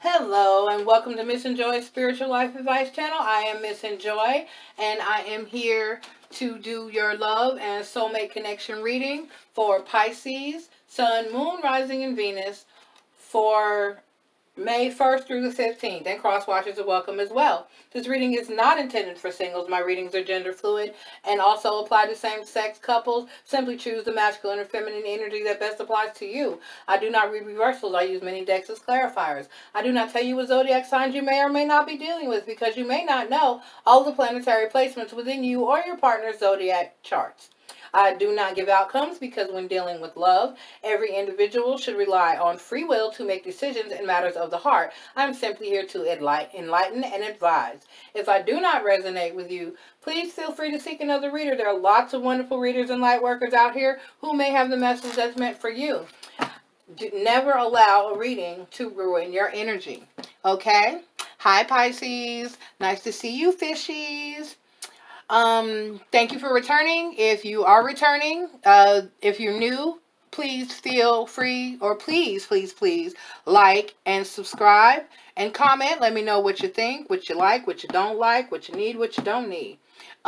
Hello and welcome to Miss Enjoy's Spiritual Life Advice channel. I am Miss Enjoy and I am here to do your love and soulmate connection reading for Pisces, Sun, Moon, Rising, and Venus for May 1st through the 15th, and cross watchers are welcome as well. This reading is not intended for singles. My readings are gender fluid and also apply to same-sex couples. Simply choose the masculine or feminine energy that best applies to you. I do not read reversals. I use many decks as clarifiers. I do not tell you what zodiac signs you may or may not be dealing with because you may not know all the planetary placements within you or your partner's zodiac charts. I do not give outcomes because when dealing with love, every individual should rely on free will to make decisions in matters of the heart. I'm simply here to enlighten and advise. If I do not resonate with you, please feel free to seek another reader. There are lots of wonderful readers and light workers out here who may have the message that's meant for you. Never allow a reading to ruin your energy. Okay? Hi, Pisces. Nice to see you, fishies. Thank you for returning. If you are returning, if you're new, please feel free, or please like and subscribe and comment. Let me know what you think, what you like, what you don't like, what you need, what you don't need.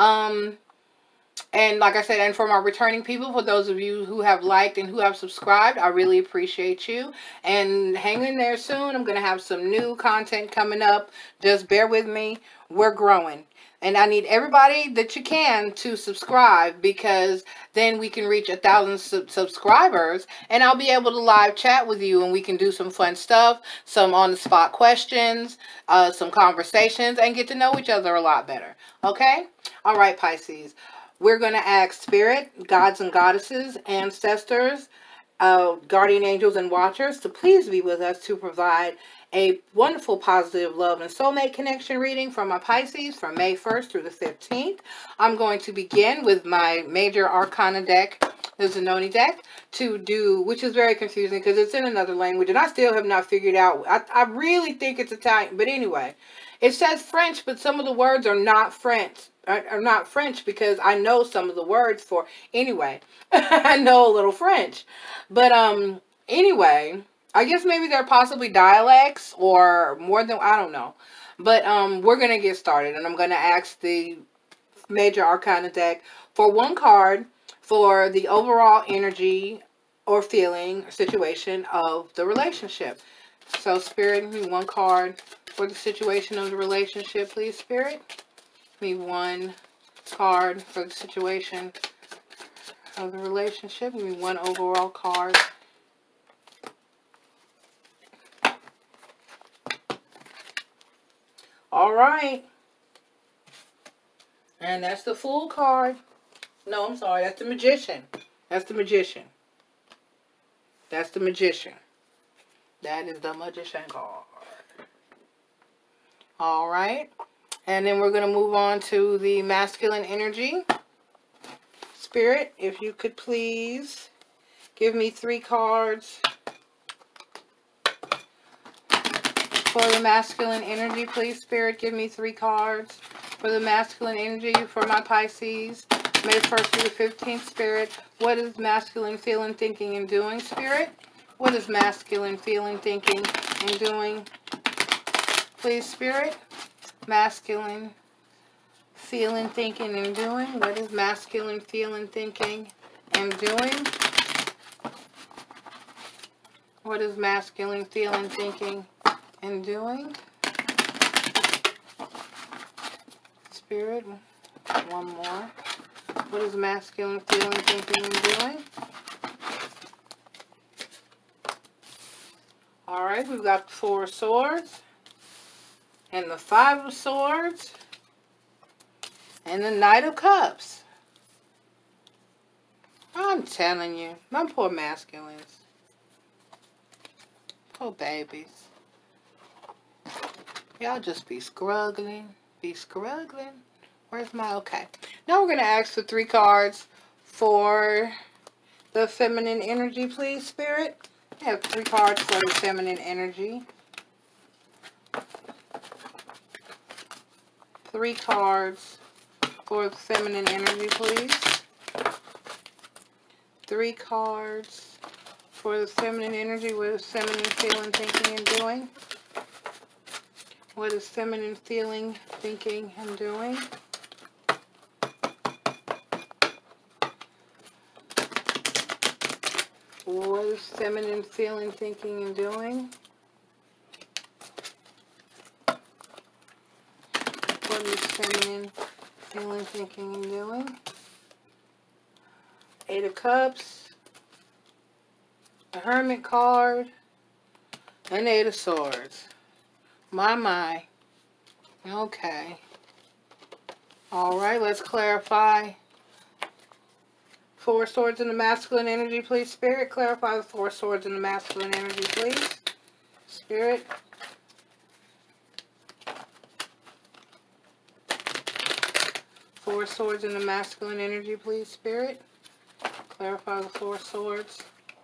And like I said, and for my returning people, for those of you who have liked and who have subscribed, I really appreciate you. And hang in there soon. I'm going to have some new content coming up. Just bear with me. We're growing. And I need everybody that you can to subscribe, because then we can reach 1,000 subscribers and I'll be able to live chat with you and we can do some fun stuff, some on-the-spot questions, some conversations, and get to know each other a lot better. Okay? All right, Pisces. We're going to ask Spirit, gods and goddesses, ancestors, guardian angels, and watchers to please be with us to provide a wonderful, positive love and soulmate connection reading for my Pisces from May 1st through the 15th. I'm going to begin with my major arcana deck, the Zanoni deck, to do, which is very confusing because it's in another language and I still have not figured out. I really think it's Italian, but anyway, it says French, but some of the words are not French. Are not French because I know some of the words for, anyway, I know a little French, but anyway, I guess maybe they're possibly dialects or more than, I don't know, but we're going to get started, and I'm going to ask the major arcana deck for one card for the overall energy or feeling or situation of the relationship. So Spirit, give me one card for the situation of the relationship, please, Spirit. Me one card for the situation of the relationship. Give me one overall card. All right. And that's the Fool card. No, I'm sorry. That's the Magician. That's the Magician. That's the Magician. That is the Magician card. All right. And then we're going to move on to the masculine energy. Spirit, if you could please give me 3 cards for the masculine energy. Please, Spirit, give me 3 cards for the masculine energy for my Pisces. May 1st through the 15th, Spirit. What is masculine feeling, thinking, and doing, Spirit? What is masculine feeling, thinking, and doing? Please, Spirit. Masculine feeling, thinking, and doing. What is masculine feeling, thinking, and doing? What is masculine feeling, thinking, and doing? Spirit, one more. What is masculine feeling, thinking, and doing? Alright, we've got the 4 of Swords, and the 5 of Swords, and the Knight of Cups. I'm telling you, my poor masculines. Poor babies. Y'all just be struggling. Be struggling. Where's my, okay. Now we're going to ask for 3 cards for the feminine energy, please, Spirit. I have 3 cards for the feminine energy. 3 cards for the feminine energy, please. 3 cards for the feminine energy. What is feminine feeling, thinking, and doing? What is feminine feeling, thinking, and doing? What is feminine feeling, thinking, and doing? What is feminine feeling, thinking, and doing? Eight of Cups, the Hermit card, and Eight of Swords. My. Okay. Alright, let's clarify. Four Swords in the masculine energy, please, Spirit. Clarify the Four Swords in the masculine energy, please. Spirit. Four Swords in the masculine energy, please, Spirit. Clarify the Four Swords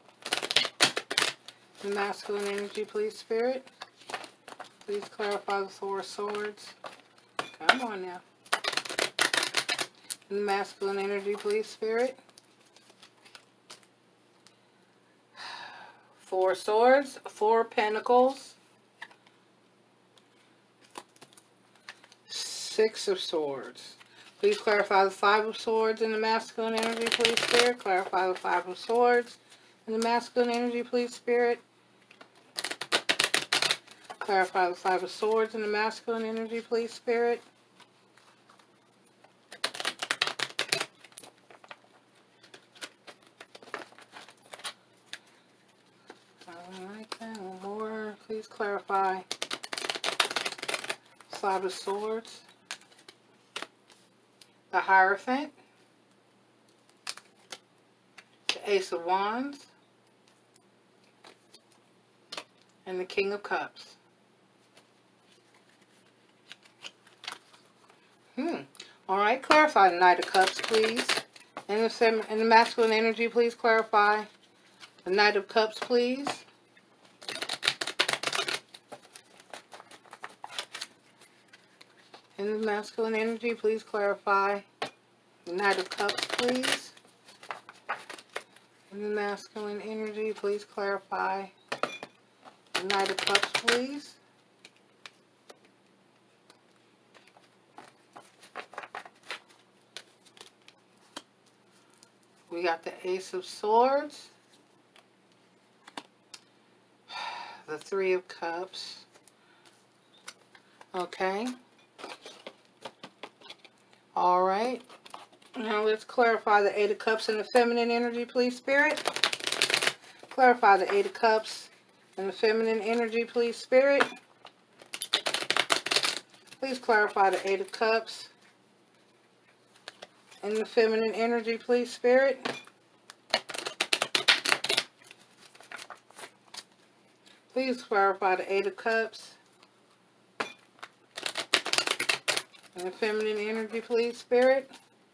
in the masculine energy, please, Spirit. Please clarify the Four Swords. Come on now. In the masculine energy, please, Spirit. Four Swords, Four Pentacles, Six of Swords. Please clarify the Five of Swords in the masculine energy, please, Spirit. Clarify the Five of Swords in the masculine energy, please, Spirit. Clarify the Five of Swords in the masculine energy, please, Spirit. Alright then, one more. Please clarify Five of Swords, the Hierophant, the Ace of Wands, and the King of Cups. Alright, clarify the Knight of Cups, please. In the masculine energy, please clarify the Knight of Cups, please. In the masculine energy, please clarify the Knight of Cups, please. In the masculine energy, please clarify the Knight of Cups, please. We got the Ace of Swords, the Three of Cups. Okay. Alright. Now let's clarify the Eight of Cups in the feminine energy, please, Spirit. Clarify the Eight of Cups in the feminine energy, please, Spirit. Please clarify the Eight of Cups in the feminine energy, please, Spirit. Please clarify the Eight of Cups in the feminine energy, please, Spirit.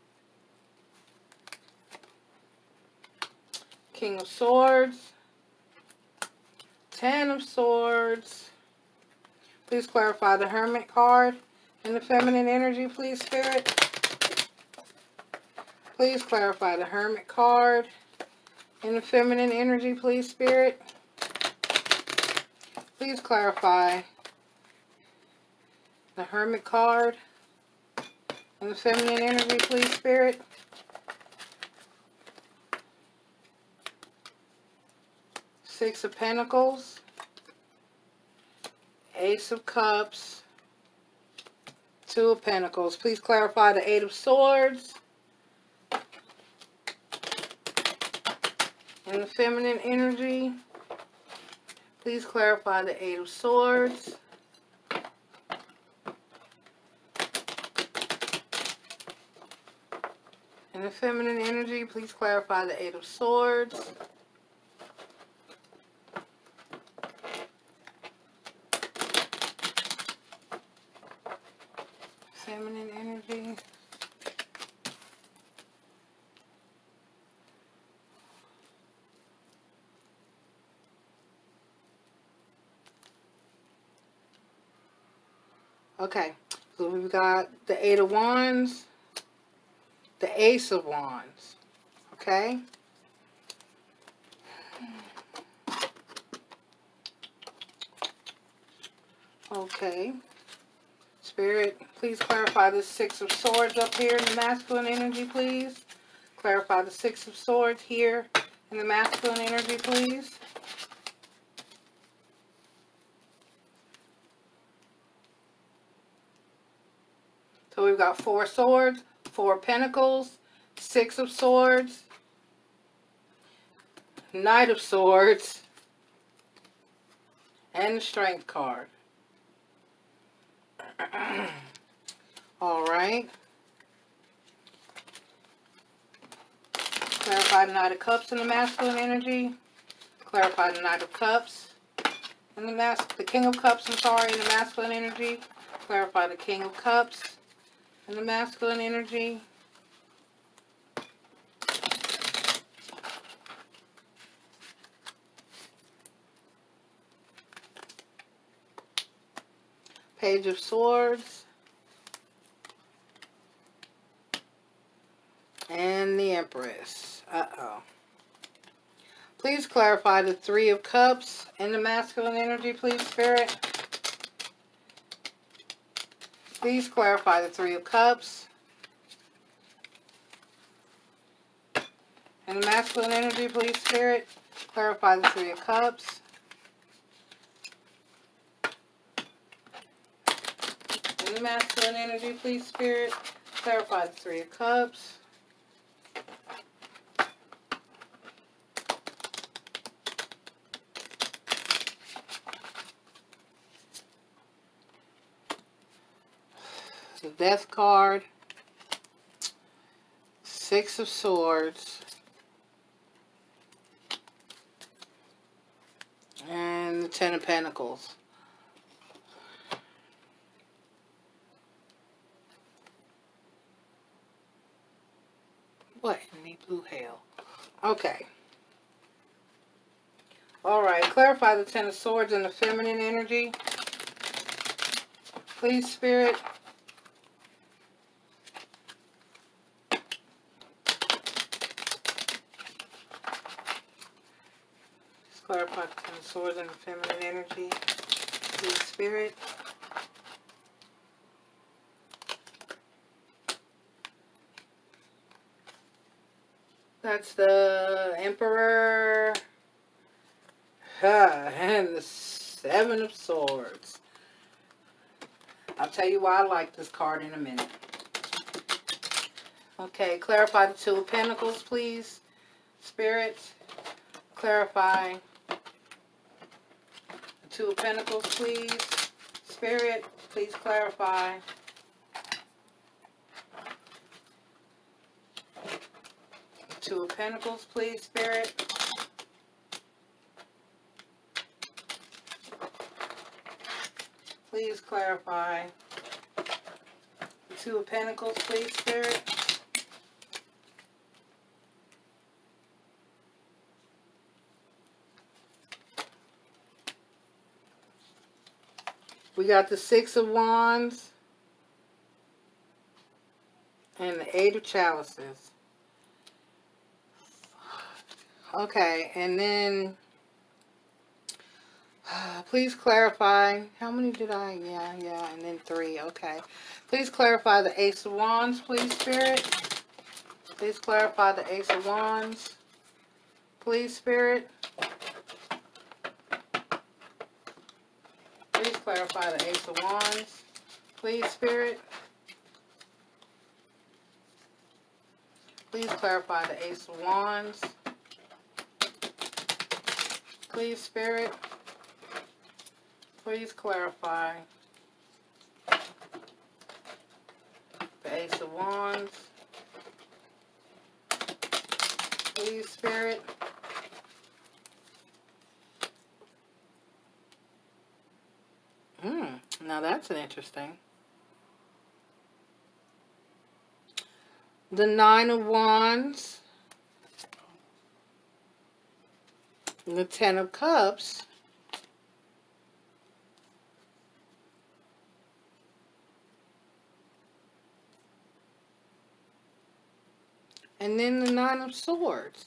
King of Swords, Ten of Swords. Please clarify the Hermit card in the feminine energy, please, Spirit. Please clarify the Hermit card in the feminine energy, please, Spirit. Please clarify the Hermit card in the feminine energy, please, Spirit. Six of Pentacles, Ace of Cups, Two of Pentacles. Please clarify the Eight of Swords in the feminine energy. Please clarify the Eight of Swords. In the feminine energy, please clarify the Eight of Swords. Feminine energy. Okay, so we've got the Eight of Wands, the Ace of Wands, okay? Okay, Spirit, please clarify the Six of Swords up here in the masculine energy, please. Clarify the Six of Swords here in the masculine energy, please. So we've got Four Swords, Four Pentacles, Six of Swords, Knight of Swords, and the Strength card. All right. Clarify the Knight of Cups in the masculine energy. Clarify the Knight of Cups in the King of Cups, I'm sorry, in the masculine energy. Clarify the King of Cups in the masculine energy. Page of Swords. And the Empress. Uh-oh. Please clarify the Three of Cups in the masculine energy, please, Spirit. Please clarify the Three of Cups in the masculine energy, please, Spirit. Clarify the Three of Cups. In the masculine energy, please, Spirit. Clarify the Three of Cups. The Death card. Six of Swords. And the Ten of Pentacles. What in the blue hell? Okay. Alright, clarify the Ten of Swords and the feminine energy. Please, Spirit. Just clarify the Ten of Swords and the feminine energy. Please, Spirit. That's the Emperor. And the Seven of Swords. I'll tell you why I like this card in a minute. Okay, clarify the Two of Pentacles, please. Spirit, clarify the Two of Pentacles, please. Spirit, please clarify. Two of Pentacles, please, Spirit. Please clarify. The Two of Pentacles, please, Spirit. We got the Six of Wands and the Eight of Chalices. Okay, and then please clarify. How many did I? Yeah, and then three. Okay. Please clarify the Ace of Wands, please, Spirit. Please clarify the Ace of Wands. Please, Spirit. Please clarify the Ace of Wands. Please, Spirit. Please clarify the Ace of Wands. Please, Spirit. Please clarify the Ace of Wands. Please, Spirit. Now that's an interesting. The Nine of Wands. The Ten of Cups. And then the Nine of Swords.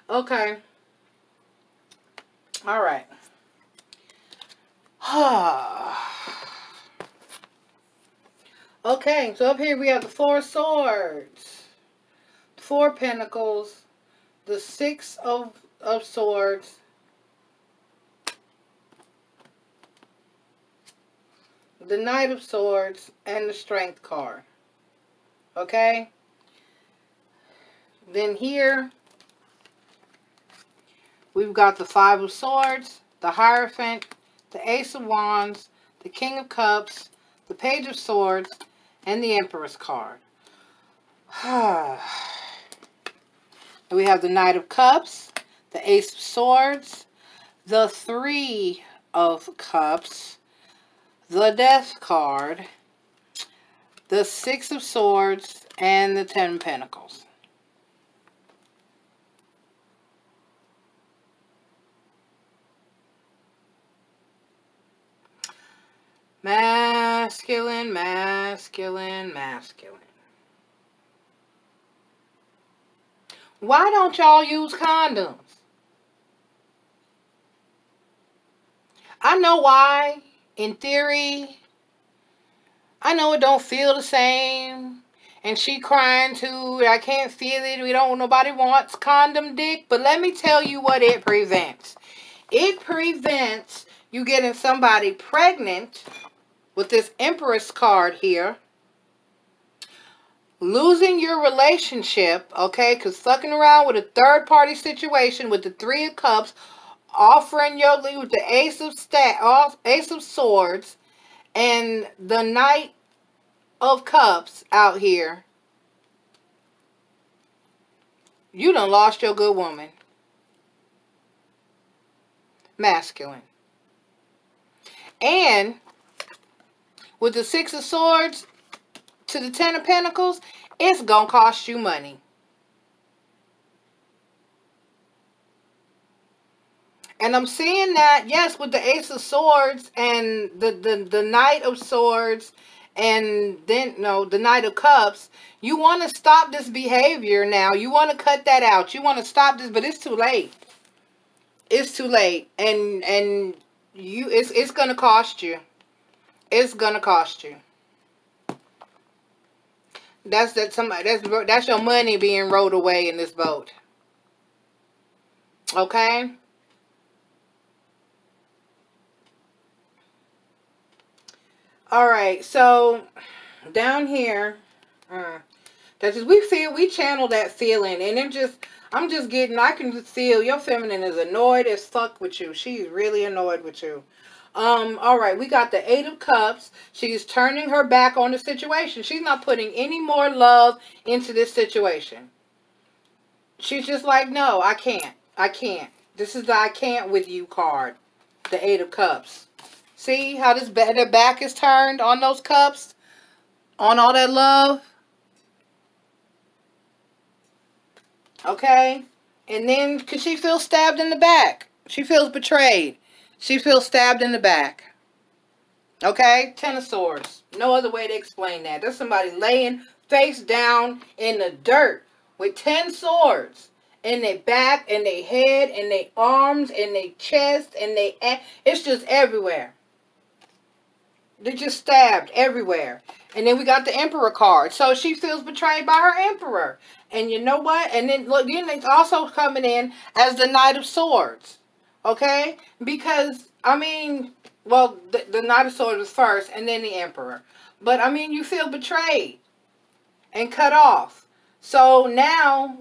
Okay. All right. Okay, so up here we have the Four Swords, Four Pentacles, the Six of Swords, the Knight of Swords, and the Strength card. Okay? Then here, we've got the Five of Swords, the Hierophant, the Ace of Wands, the King of Cups, the Page of Swords, and the Empress card. And we have the Knight of Cups, the Ace of Swords, the Three of Cups, the Death card, the Six of Swords, and the Ten of Pentacles. Masculine, masculine, masculine. Why don't y'all use condoms? I know why. In theory, I know it don't feel the same. And she crying too. I can't feel it. Nobody wants condom dick. But let me tell you what it prevents. It prevents you getting somebody pregnant with this Empress card here. Losing your relationship, okay? Because fucking around with a third-party situation with the Three of Cups, offering your lead with the Ace of Swords, and the Knight of Cups out here. You done lost your good woman. Masculine. And with the Six of Swords to the Ten of Pentacles, it's going to cost you money. And I'm seeing that, yes, with the Ace of Swords and the Knight of Swords and then, no, the Knight of Cups, you want to stop this behavior now. You want to cut that out. You want to stop this, but it's too late. It's too late. And it's going to cost you. It's going to cost you. That's your money being rowed away in this boat. Okay? Alright, so down here, that's just, we channel that feeling, and I can just feel your feminine is annoyed as fuck with you. She's really annoyed with you. Alright, we got the Eight of Cups. She's turning her back on the situation. She's not putting any more love into this situation. She's just like, no, I can't. I can't. This is the I can't with you card. The Eight of Cups. See how the back is turned on those cups? On all that love? Okay? And then, because she feels stabbed in the back. She feels betrayed. She feels stabbed in the back. Okay? Ten of Swords. No other way to explain that. There's somebody laying face down in the dirt with 10 swords in their back, and their head, and their arms, and their chest, and it's just everywhere. They're just stabbed everywhere. And then we got the Emperor card. So she feels betrayed by her Emperor. And you know what? And then look, it's also coming in as the Knight of Swords. Okay? Because, I mean, well, the Knight of Swords was first, and then the Emperor. But, I mean, you feel betrayed and cut off. So now,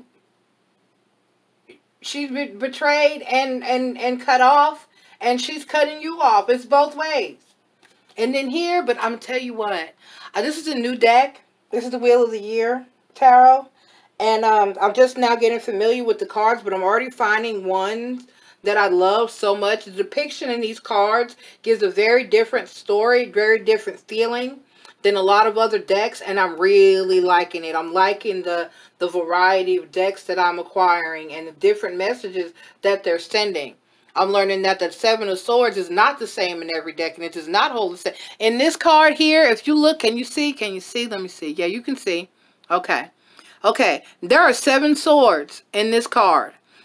she's been betrayed and cut off, and she's cutting you off. It's both ways. And then here, but I'm going to tell you what. This is a new deck. This is the Wheel of the Year Tarot. And I'm just now getting familiar with the cards, but I'm already finding ones that I love so much. The depiction in these cards gives a very different story, very different feeling than a lot of other decks, and I'm really liking it. I'm liking the variety of decks that I'm acquiring and the different messages that they're sending. I'm learning that the Seven of Swords is not the same in every deck, and it does not hold the same. In this card here, if you look, can you see? Can you see? Let me see. Yeah, you can see. Okay. Okay. There are 7 swords in this card.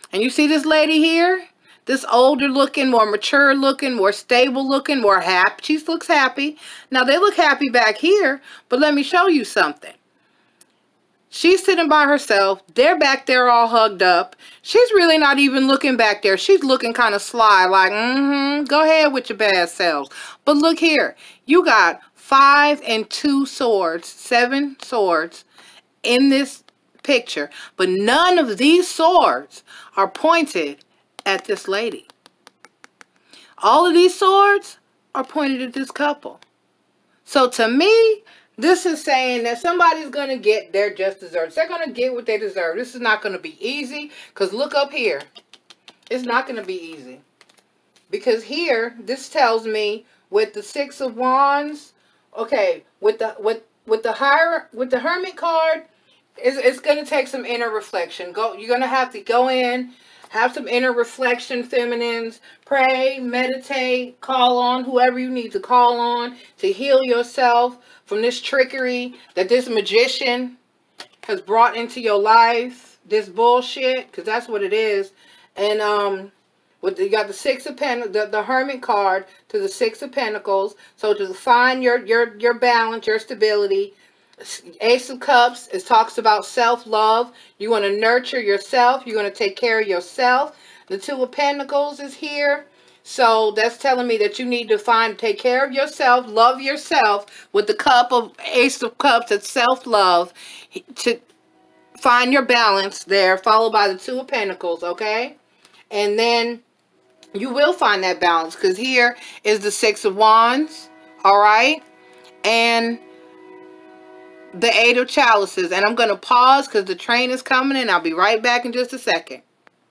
And you see this lady here? This older looking, more mature looking, more stable looking, more happy. She looks happy. Now, they look happy back here, but let me show you something. She's sitting by herself. They're back there all hugged up. She's really not even looking back there. She's looking kind of sly, like, go ahead with your bad selves. But look here. You got 5 and 2 swords, 7 swords in this picture. But none of these swords are pointed at this lady. All of these swords are pointed at this couple. So to me, this is saying that somebody's going to get their just desserts. They're going to get what they deserve. This is not going to be easy. Because look up here. It's not going to be easy. Because here, this tells me with the 6 of Wands. Okay, with the Hermit card, it's going to take some inner reflection. You're going to have to go in, have some inner reflection, feminines. Pray, meditate, call on whoever you need to call on to heal yourself from this trickery that this magician has brought into your life. This bullshit, because that's what it is. And you got the 6 of Pentacles, the Hermit card to the 6 of Pentacles. So to find your balance, your stability. Ace of Cups, it talks about self-love. You want to nurture yourself. You're going to take care of yourself. The 2 of Pentacles is here. So that's telling me that you need to take care of yourself, love yourself with the cup of Ace of Cups, it's self-love, to find your balance there, followed by the 2 of Pentacles, okay? And then you will find that balance, because here is the 6 of Wands, all right? And the 8 of Chalices. And I'm going to pause because the train is coming, and I'll be right back in just a second.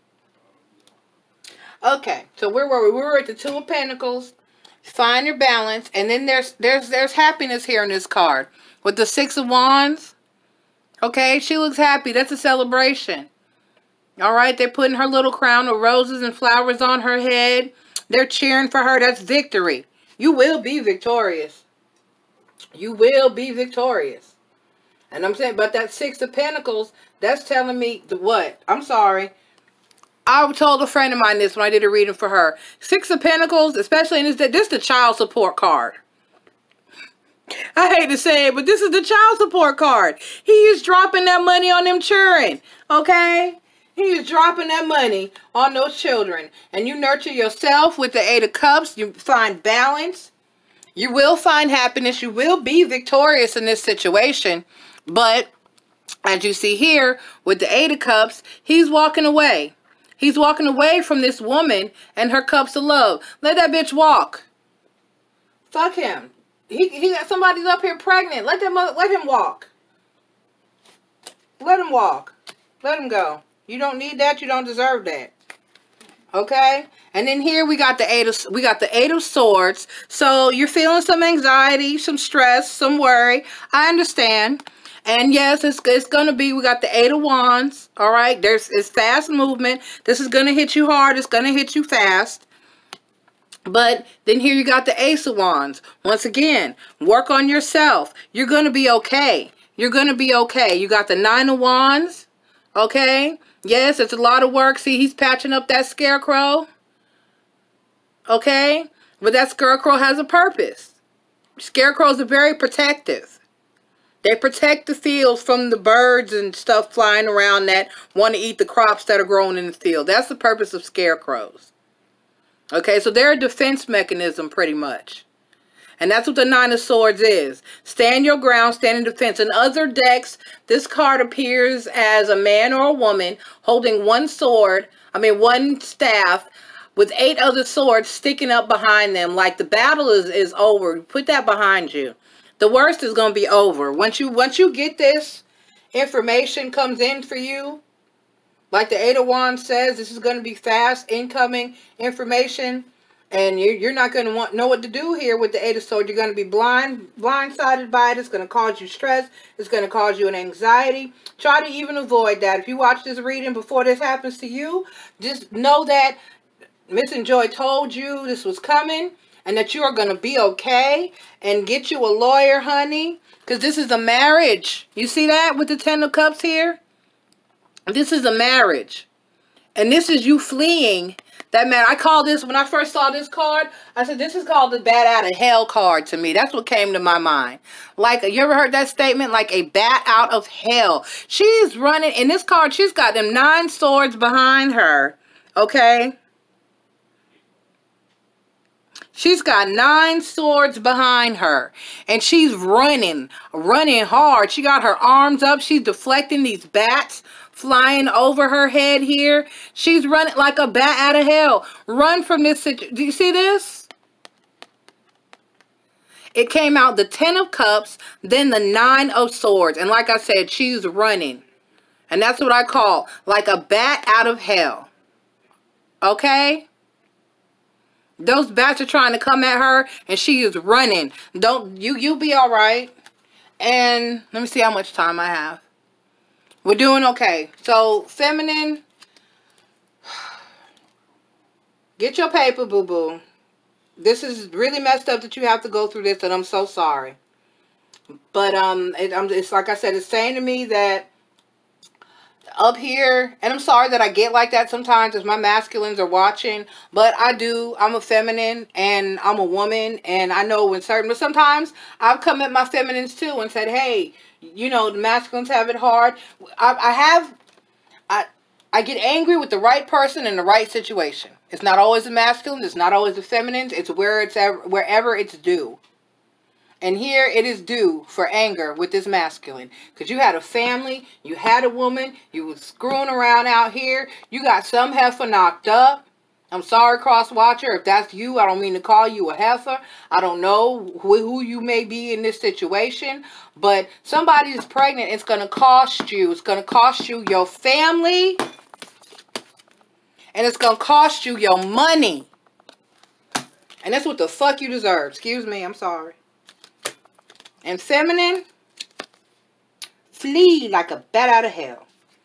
Okay, so where were we? We were at the 2 of Pentacles. Find your balance. And then there's happiness here in this card. With the 6 of Wands. Okay, she looks happy. That's a celebration. Alright, they're putting her little crown of roses and flowers on her head. They're cheering for her. That's victory. You will be victorious. You will be victorious. And I'm saying, but that 6 of Pentacles, that's telling me what? I'm sorry. I told a friend of mine this when I did a reading for her. 6 of Pentacles, especially in this is the child support card. I hate to say it, but this is the child support card. He is dropping that money on them children. Okay? He is dropping that money on those children. And you nurture yourself with the 8 of Cups. You find balance. You will find happiness. You will be victorious in this situation. But, as you see here, with the 8 of Cups, he's walking away. He's walking away from this woman and her cups of love. Let that bitch walk. Fuck him. He got somebody's up here pregnant. Let him walk. Let him walk. Let him go. You don't need that. You don't deserve that. Okay? And then here we got the 8 of Swords. So you're feeling some anxiety, some stress, some worry. I understand. And yes, it's going to be, we got the 8 of Wands, all right? It's fast movement. This is going to hit you hard. It's going to hit you fast. But then here you got the Ace of Wands. Once again, work on yourself. You're going to be okay. You're going to be okay. You got the 9 of Wands, okay? Yes, it's a lot of work. See, he's patching up that scarecrow, okay? But that scarecrow has a purpose. Scarecrows are very protective. They protect the fields from the birds and stuff flying around that want to eat the crops that are grown in the field. That's the purpose of scarecrows. Okay, so they're a defense mechanism pretty much. And that's what the 9 of Swords is. Stand your ground, stand in defense. In other decks, this card appears as a man or a woman holding one staff with 8 other swords sticking up behind them. Like the battle is over. Put that behind you. The worst is going to be over. Once you get this information comes in for you, like the 8 of Wands says, this is going to be fast incoming information, and you're not going to know what to do here with the 8 of Swords. You're going to be blindsided by it. It's going to cause you stress. It's going to cause you an anxiety. Try to even avoid that. If you watch this reading before this happens to you, just know that Miss Enjoy told you this was coming. And that you are going to be okay. And get you a lawyer, honey. Because this is a marriage. You see that with the 10 of Cups here? This is a marriage. And this is you fleeing that man. I call this, when I first saw this card, I said, this is called the bat out of hell card to me. That's what came to my mind. Like, you ever heard that statement? Like a bat out of hell. She's running, in this card, she's got them 9 swords behind her. Okay? She's got 9 swords behind her. And she's running hard. She got her arms up. She's deflecting these bats flying over her head here. She's running like a bat out of hell. Run from this situation. Do you see this? It came out the 10 of cups, then the 9 of swords. And like I said, she's running. And that's what I call like a bat out of hell. Okay? Those bats are trying to come at her, and she is running. You'll be all right. And let me see how much time I have. We're doing okay. So, feminine, get your paper, boo-boo. This is really messed up that you have to go through this, and I'm so sorry. But it's like I said, it's saying to me that up here, and I'm sorry that I get like that sometimes as my masculines are watching, but I'm a feminine and I'm a woman, and I know when but sometimes I've come at my feminines too and said, hey, you know, the masculines have it hard. I get angry with the right person in the right situation. It's not always the masculine, it's not always the feminine, it's wherever it's due. And here it is due for anger with this masculine. Because you had a family, you had a woman, you was screwing around out here, you got some heifer knocked up. I'm sorry, cross watcher, if that's you. I don't mean to call you a heifer. I don't know who you may be in this situation. But somebody is pregnant, it's going to cost you. It's going to cost you your family. And it's going to cost you your money. And that's what the fuck you deserve. Excuse me, I'm sorry. And feminine, flee like a bat out of hell.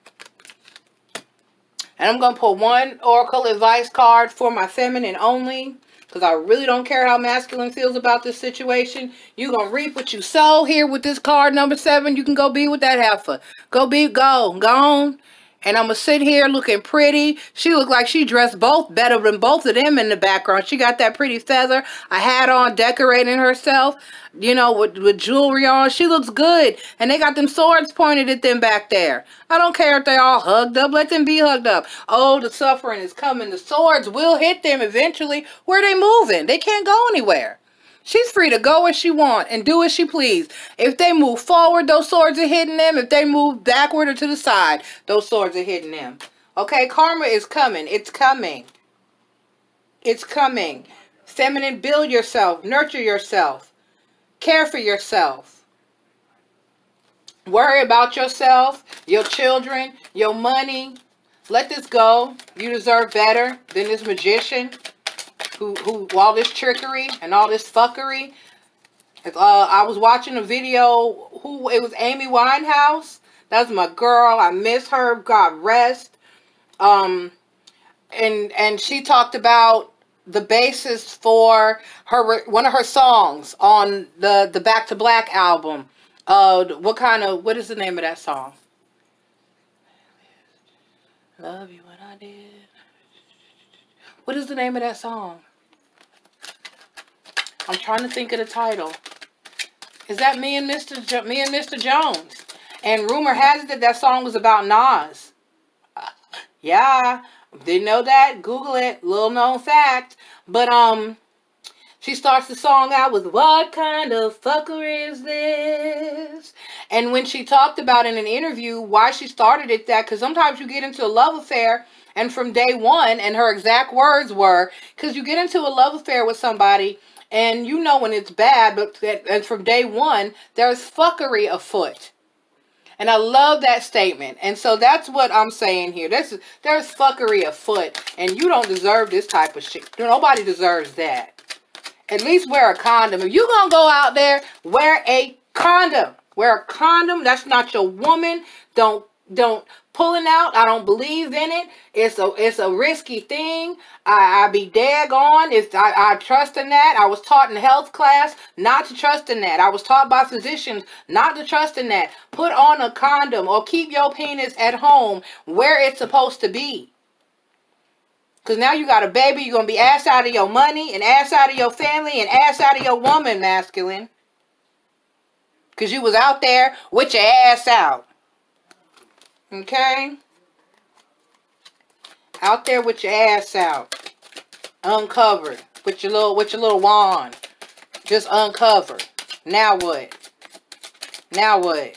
And I'm going to pull one oracle advice card for my feminine only, because I really don't care how masculine feels about this situation. You're going to reap what you sow here with this card, number 7. You can go be with that heifer. Go on. And I'm going to sit here looking pretty. She looked like she dressed better than both of them in the background. She got that pretty feather, a hat on, decorating herself, you know, with jewelry on. She looks good. And they got them swords pointed at them back there. I don't care if they all hugged up. Let them be hugged up. Oh, the suffering is coming. The swords will hit them eventually. Where are they moving? They can't go anywhere. She's free to go as she wants and do as she please. If they move forward, those swords are hitting them. If they move backward or to the side, those swords are hitting them. Okay, karma is coming. It's coming. It's coming. Feminine, build yourself. Nurture yourself. Care for yourself. Worry about yourself, your children, your money. Let this go. You deserve better than this magician. Who all this trickery and all this fuckery. I was watching a video, it was Amy Winehouse. That's my girl. I miss her. God rest. And she talked about the basis for one of her songs on the Back to Black album. What is the name of that song? Love you when I did. What is the name of that song? I'm trying to think of the title. Is that Me and Mr. Jones? And rumor has it that song was about Nas. Yeah, didn't know that. Google it. Little known fact. But she starts the song out with, "What kind of fucker is this?" And when she talked about in an interview why she started it, because sometimes you get into a love affair, and from day one, and her exact words were, because you get into a love affair with somebody, and you know when it's bad, and from day one, there's fuckery afoot. And I love that statement. And so that's what I'm saying here. There's fuckery afoot, and you don't deserve this type of shit. Nobody deserves that. At least wear a condom. If you're going to go out there, wear a condom. Wear a condom. That's not your woman. Don't pulling out. I don't believe in it. It's a risky thing. I be daggone if I trust in that. I was taught in health class not to trust in that. I was taught by physicians not to trust in that. Put on a condom or keep your penis at home where it's supposed to be. Because now you got a baby. You're going to be ass out of your money and ass out of your family and ass out of your woman, masculine. Because you was out there with your ass out. Okay? Out there with your ass out. Uncovered. With your little wand. Just uncovered. Now what? Now what?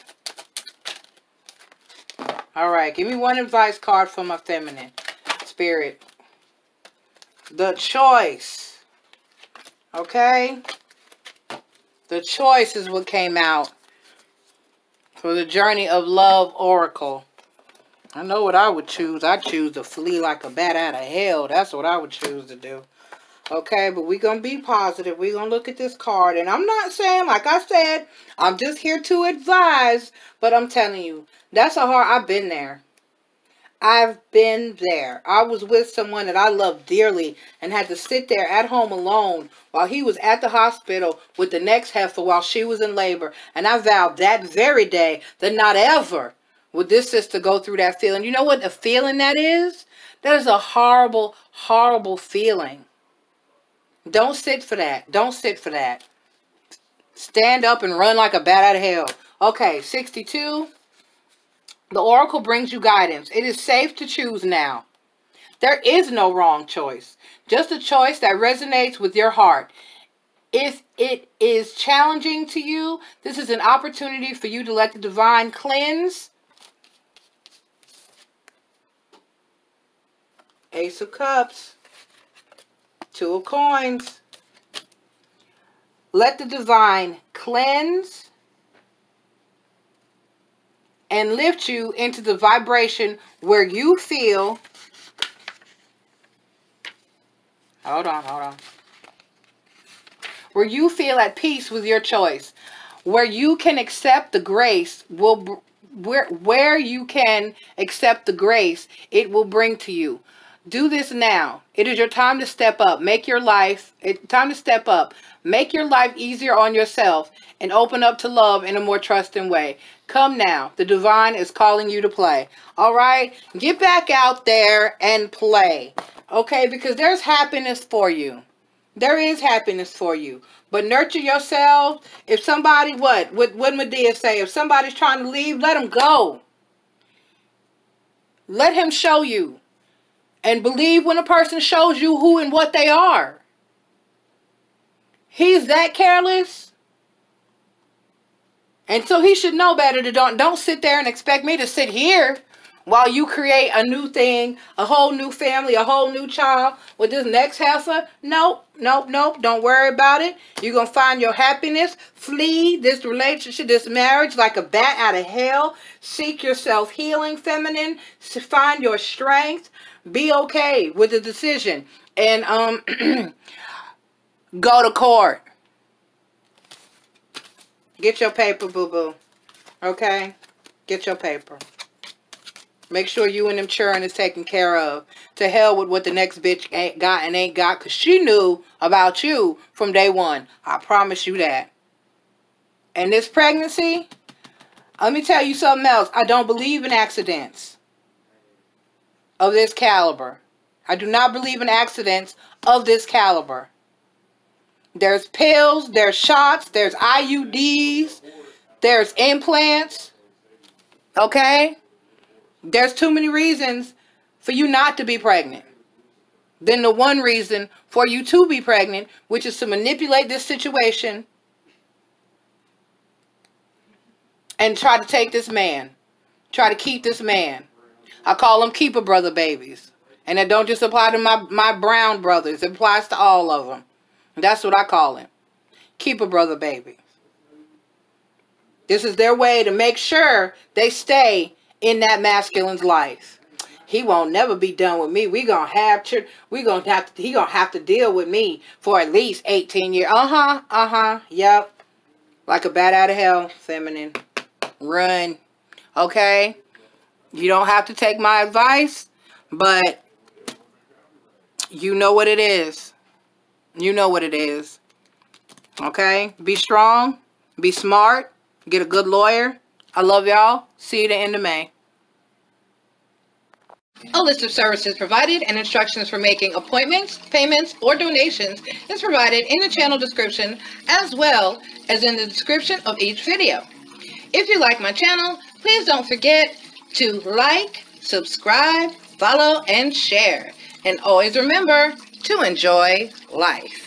Alright, give me one advice card for my feminine spirit. The choice. Okay? The choice is what came out for the Journey of Love Oracle. I know what I would choose. I'd choose to flee like a bat out of hell. That's what I would choose to do. Okay, but we're going to be positive. We're going to look at this card. And I'm not saying, like I said, I'm just here to advise. But I'm telling you, that's a hard... I've been there. I've been there. I was with someone that I loved dearly and had to sit there at home alone while he was at the hospital with the next heifer while she was in labor. And I vowed that very day that not ever would this sister go through that feeling. You know what a feeling that is? That is a horrible, horrible feeling. Don't sit for that. Don't sit for that. Stand up and run like a bat out of hell. Okay, 62. The Oracle brings you guidance. It is safe to choose now. There is no wrong choice. Just a choice that resonates with your heart. If it is challenging to you, this is an opportunity for you to let the divine cleanse. Ace of Cups. Two of Coins. Let the divine cleanse and lift you into the vibration where you feel... Hold on. Where you feel at peace with your choice. Where you can accept the grace where you can accept the grace it will bring to you. Do this now. It is your time to step up. Make your life... time to step up. Make your life easier on yourself and open up to love in a more trusting way. Come now. The divine is calling you to play. All right? Get back out there and play. Okay? Because there's happiness for you. There is happiness for you. But nurture yourself. If somebody... What Medea say? If somebody's trying to leave, let them go. Let him show you. And believe when a person shows you who and what they are. He's that careless. And so he should know better to don't sit there and expect me to sit here while you create a new thing, a whole new family, a whole new child with this next heifer. Nope. Don't worry about it. You're going to find your happiness. Flee this relationship, this marriage like a bat out of hell. Seek yourself healing, feminine. Find your strength. Be okay with the decision. And go to court. Get your paper, boo-boo. Okay? Get your paper. Make sure you and them children is taken care of. To hell with what the next bitch ain't got and ain't got. Because she knew about you from day one. I promise you that. And this pregnancy, let me tell you something else. I don't believe in accidents of this caliber. I do not believe in accidents of this caliber. There's pills, there's shots, there's IUDs, there's implants. Okay? There's too many reasons for you not to be pregnant. Then the one reason for you to be pregnant, which is to manipulate this situation and try to take this man. Try to keep this man. I call them keeper brother babies. And it don't just apply to my brown brothers. It applies to all of them. That's what I call them. Keeper brother babies. This is their way to make sure they stay in that masculine's life. He won't never be done with me. He gonna have to deal with me for at least 18 years. Yep. Like a bat out of hell, feminine. Run. Okay? You don't have to take my advice, but you know what it is. You know what it is. Okay? Be strong. Be smart. Get a good lawyer. I love y'all. See you the end of May. A list of services provided and instructions for making appointments, payments, or donations is provided in the channel description as well as in the description of each video. If you like my channel, please don't forget to like, subscribe, follow, and share. And always remember to enjoy life.